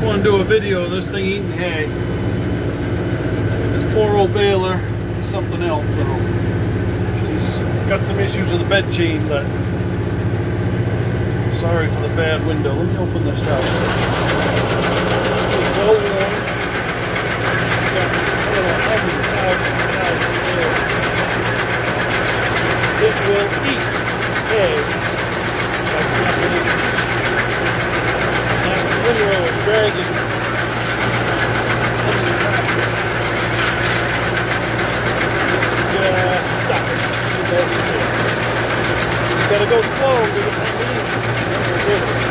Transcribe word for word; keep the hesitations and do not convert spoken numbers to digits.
want to do a video of this thing eating hay. This poor old baler is something else. So she's got some issues with the bed chain, but sorry for the bad window. Let me open this up. It's well warm. It will eat hay. That window is dragging. Just stop it. You gotta go slow because it's not eating.